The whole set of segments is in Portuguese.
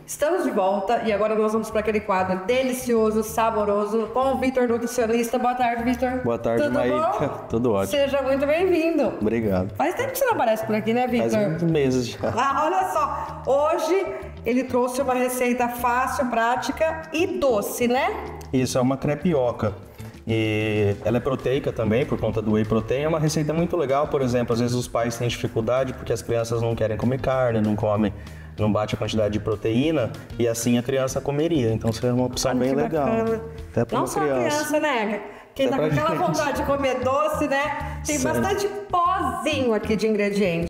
Estamos de volta e agora nós vamos para aquele quadro delicioso, saboroso, com o Vitor, nutricionista. Boa tarde, Vitor. Boa tarde, Maíra. Tudo ótimo. Seja muito bem-vindo. Obrigado. Faz tempo que você não aparece por aqui, né, Vitor? Faz muitos meses já. Ah, olha só. Hoje ele trouxe uma receita fácil, prática e doce, né? Isso, é uma crepioca. E ela é proteica também, por conta do whey protein. É uma receita muito legal, por exemplo, às vezes os pais têm dificuldade porque as crianças não querem comer carne, não bate a quantidade de proteína, e assim a criança comeria. Então seria uma opção bem legal. Até para não só criança, né? Quem tá com aquela vontade de comer doce, né? Tem bastante pozinho aqui de ingredientes.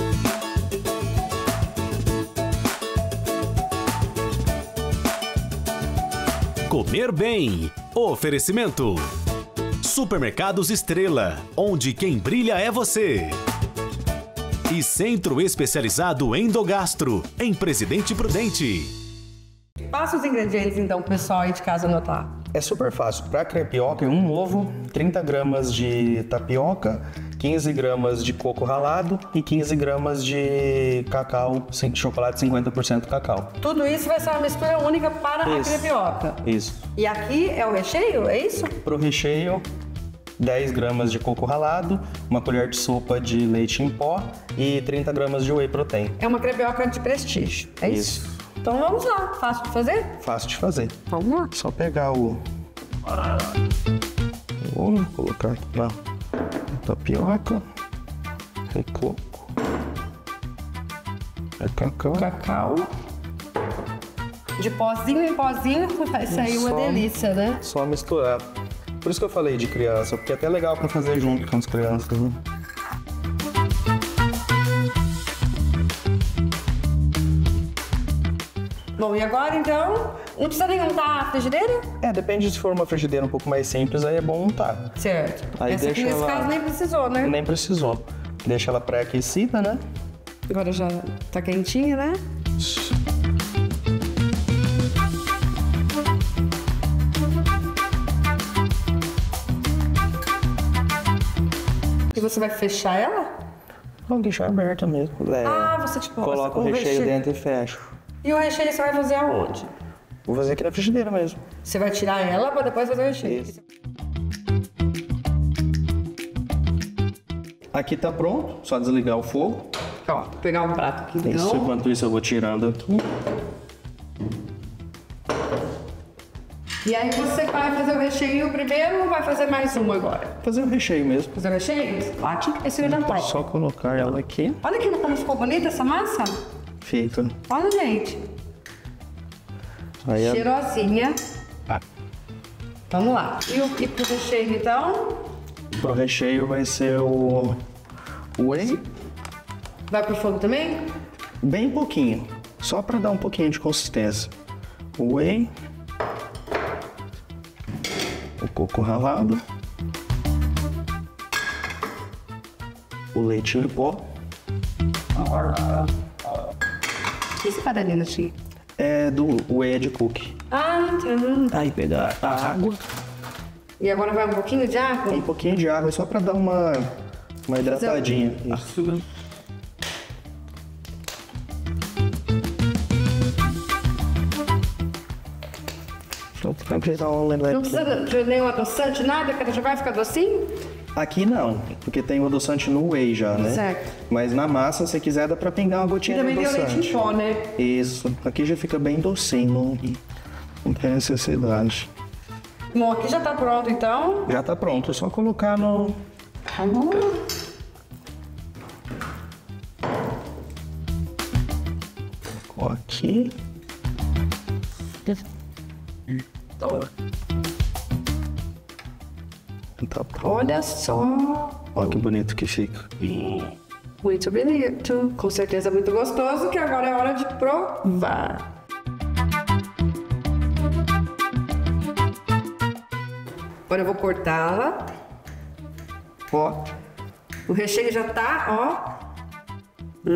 Comer bem. Oferecimento. Supermercados Estrela, onde quem brilha é você. E Centro Especializado Endogastro, em Presidente Prudente. Passa os ingredientes então pro pessoal aí de casa anotar. É super fácil. Para crepioca, um ovo, 30 gramas de tapioca, 15 gramas de coco ralado e 15 gramas de cacau, chocolate 50% cacau. Tudo isso vai ser uma mistura única para a crepioca. Isso. E aqui é o recheio, é isso? Pro recheio, 10 gramas de coco ralado, uma colher de sopa de leite em pó e 30 gramas de whey protein. É uma crepioca de prestígio, é isso? Então vamos lá, fácil de fazer? Fácil de fazer. Vamos lá. Só pegar o... Vou colocar aqui na tapioca, o coco, cacau. De pozinho em pozinho vai sair uma delícia, né? Só misturar. Por isso que eu falei de criança, porque é até legal para fazer junto com as crianças, né? Bom, e agora então, não precisa nem untar a frigideira? Depende, se for uma frigideira um pouco mais simples, aí é bom untar. Certo. Aí essa aqui nesse caso nem precisou, né? Nem precisou. Deixa ela pré-aquecida, né? Agora já tá quentinha, né? E você vai fechar ela? Vou deixar aberta mesmo. Você tipo... Coloca o recheio dentro e fecha. E o recheio você vai fazer aonde? Vou fazer aqui na frigideira mesmo. Você vai tirar ela para depois fazer o recheio? Isso. Aqui tá pronto, só desligar o fogo. Ó, vou pegar um prato aqui então. Isso, enquanto isso eu vou tirando aqui. E aí você vai fazer o recheio primeiro ou vai fazer mais uma agora? Fazer o recheio mesmo. Fazer o recheio? Ótimo. Esse é top. Só colocar ela aqui. Olha aqui como ficou bonita essa massa. Fica. Olha, gente. Aí cheirosinha. Vamos lá. E pro recheio, então? Pro recheio vai ser o whey. Vai pro fogo também? Bem pouquinho. Só para dar um pouquinho de consistência. O whey. O coco ralado. O leite em pó. Esse farinha aqui? É do whey de cookie. Ah, tá. Aí pegar a água. E agora vai um pouquinho de água? Um pouquinho de água, só para dar uma hidratadinha. Isso. Não precisa de nenhum adoçante, nada, que ela já vai ficar docinho? Aqui não, porque tem o adoçante no whey já, né? Certo. Mas na massa, se quiser, dá pra pingar uma gotinha de adoçante. E também tem o leite em pó, né? Isso. Aqui já fica bem docinho, não tem necessidade. Bom, aqui já tá pronto, então. Já tá pronto, é só colocar no... Aqui. Tá pronto. Olha só. Olha que bonito que fica. Muito bonito. Com certeza muito gostoso, que agora é hora de provar. Agora eu vou cortá-la. Ó. O recheio já tá, ó.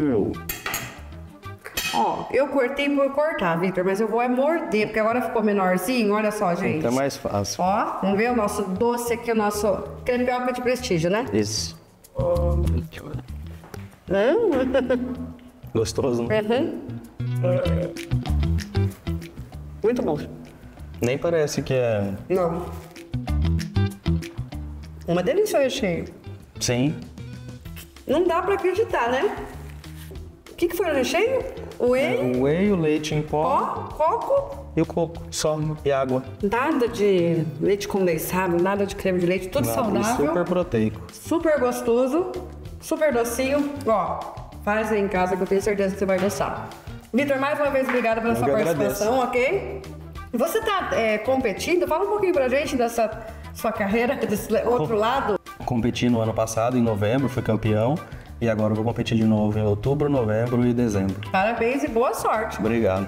Ó, eu cortei por cortar, Vitor, mas eu vou morder, porque agora ficou menorzinho, olha só, gente. Fica mais fácil. Ó, vamos ver o nosso doce aqui, o nosso crepioca de prestígio, né? Isso. Gostoso, né? Uhum. Muito bom. Nem parece que é... Não. Uma delícia o recheio. Sim. Não dá pra acreditar, né? O que foi o recheio? O whey, O whey, o leite em pó coco, e o coco, só. E água. nada de leite condensado, nada de creme de leite, tudo Nada, saudável, super proteico. super gostoso, super docinho. Ó, faz aí em casa que eu tenho certeza que você vai gostar. Vitor, mais uma vez, obrigada pela sua que participação, ok? Você tá competindo? Fala um pouquinho pra gente dessa sua carreira, desse outro lado. Competi no ano passado, em novembro, fui campeão. E agora eu vou competir de novo em outubro, novembro e dezembro. Parabéns e boa sorte. Obrigado.